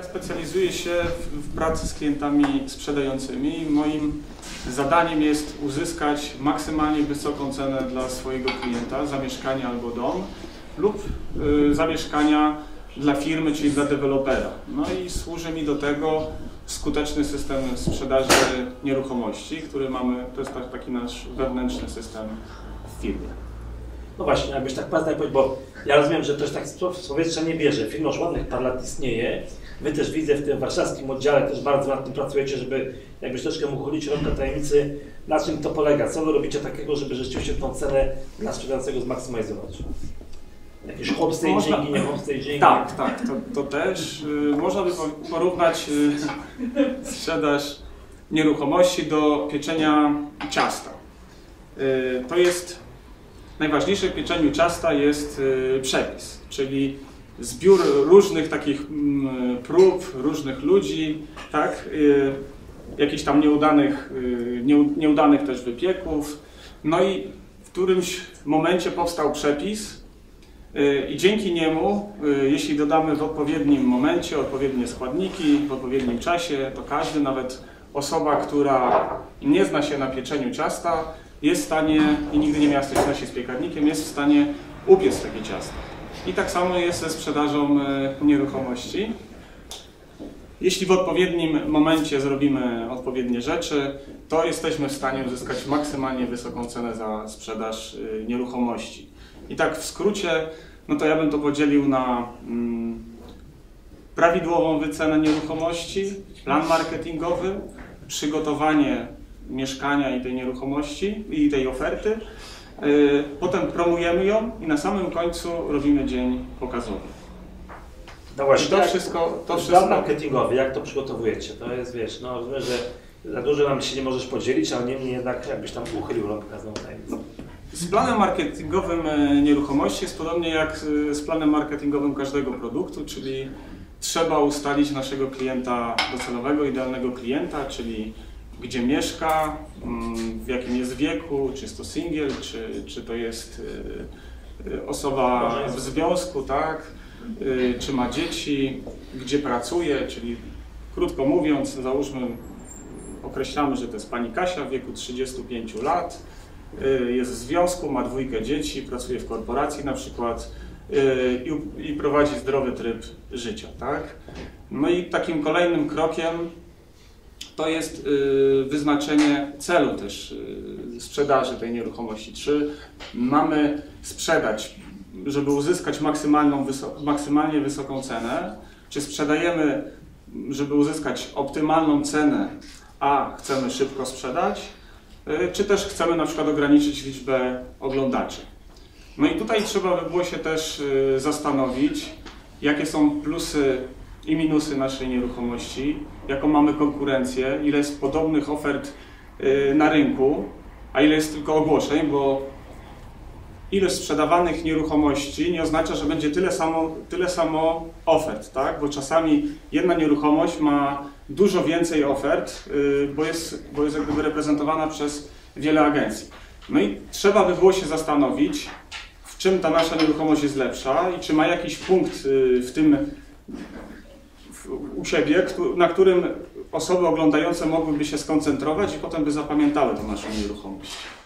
Ja specjalizuję się w pracy z klientami sprzedającymi. Moim zadaniem jest uzyskać maksymalnie wysoką cenę dla swojego klienta za mieszkanie albo dom lub za mieszkania dla firmy, czyli dla dewelopera. No i służy mi do tego skuteczny system sprzedaży nieruchomości, który mamy, to jest taki nasz wewnętrzny system w firmie. No właśnie, jakbyś tak pan powiedział, bo ja rozumiem, że też tak z powietrza nie bierze. Firma już ładnych par lat istnieje. Wy też widzę w tym warszawskim oddziale też bardzo nad tym pracujecie, żeby jakbyś troszkę mógł uchylić rąbka tajemnicy, na czym to polega, co wy robicie takiego, żeby rzeczywiście tą cenę dla sprzedającego zmaksymalizować. Jakieś homestagingi, nie homestagingi? Tak, to też. Można by porównać sprzedaż nieruchomości do pieczenia ciasta. To jest najważniejsze w pieczeniu ciasta jest przepis, czyli zbiór różnych takich prób, różnych ludzi, tak? Jakichś tam nieudanych też wypieków. No i w którymś momencie powstał przepis i dzięki niemu, jeśli dodamy w odpowiednim momencie odpowiednie składniki, w odpowiednim czasie, to każdy, nawet osoba, która nie zna się na pieczeniu ciasta, jest w stanie i nigdy nie miała styczności z piekarnikiem, jest w stanie upiec takie ciasto. I tak samo jest ze sprzedażą nieruchomości. Jeśli w odpowiednim momencie zrobimy odpowiednie rzeczy, to jesteśmy w stanie uzyskać maksymalnie wysoką cenę za sprzedaż nieruchomości. I tak w skrócie, no to ja bym to podzielił na prawidłową wycenę nieruchomości, plan marketingowy, przygotowanie mieszkania i tej nieruchomości i tej oferty. Potem promujemy ją i na samym końcu robimy dzień pokazowy. No właśnie, to wszystko. Plan marketingowy, jak to przygotowujecie? To jest, wiesz, no rozumiem, że za dużo nam się nie możesz podzielić, ale niemniej jednak jakbyś tam uchylił rąbkę znowu tajemnicę. Z planem marketingowym nieruchomości jest podobnie jak z planem marketingowym każdego produktu, czyli trzeba ustalić naszego klienta docelowego, idealnego klienta, czyli gdzie mieszka, w jakim jest wieku, czy jest to singiel, czy to jest osoba w związku, tak? Czy ma dzieci, gdzie pracuje, czyli krótko mówiąc, załóżmy, określamy, że to jest pani Kasia w wieku 35 lat, jest w związku, ma 2 dzieci, pracuje w korporacji na przykład i prowadzi zdrowy tryb życia, tak? No i takim kolejnym krokiem to jest wyznaczenie celu też sprzedaży tej nieruchomości. Czy mamy sprzedać, żeby uzyskać maksymalnie wysoką cenę, czy sprzedajemy, żeby uzyskać optymalną cenę, a chcemy szybko sprzedać, czy też chcemy na przykład ograniczyć liczbę oglądaczy. No i tutaj trzeba by było się też zastanowić, jakie są plusy i minusy naszej nieruchomości, jaką mamy konkurencję, ile jest podobnych ofert na rynku, a ile jest tylko ogłoszeń, bo ilość sprzedawanych nieruchomości nie oznacza, że będzie tyle samo ofert, tak? Bo czasami jedna nieruchomość ma dużo więcej ofert, bo jest jak gdyby reprezentowana przez wiele agencji. No i trzeba by było się zastanowić, w czym ta nasza nieruchomość jest lepsza i czy ma jakiś punkt u siebie, na którym osoby oglądające mogłyby się skoncentrować i potem by zapamiętały tą naszą nieruchomość.